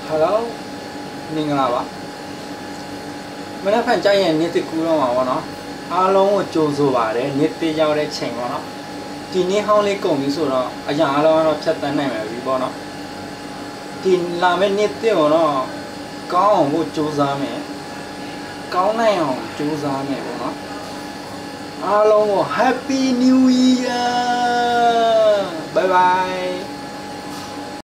Hello မင်္ဂလာပါမနေ့ကကြာရင်နေ့တကူတော့မှာပေါ့နော်အားလုံးကိုကြိုဆိုပါတယ်နေ့တရောက်တဲ့ချိန်ပေါ့နော်ဒီနေ့ဟောင်းလေးကုန်ပြီဆိုတော့အရာအားလုံးကတော့ဖြတ်တန်းနိုင်မှာပြီပေါ့နော်ဒီလာမယ့်နေ့တပေါ့နော်ကောင်းအောင်ကိုကြိုးစားမယ်ကောင်းနိုင်အောင်ကြိုးစားမယ်ပေါ့နော်အားလုံးကို Happy New Year bye bye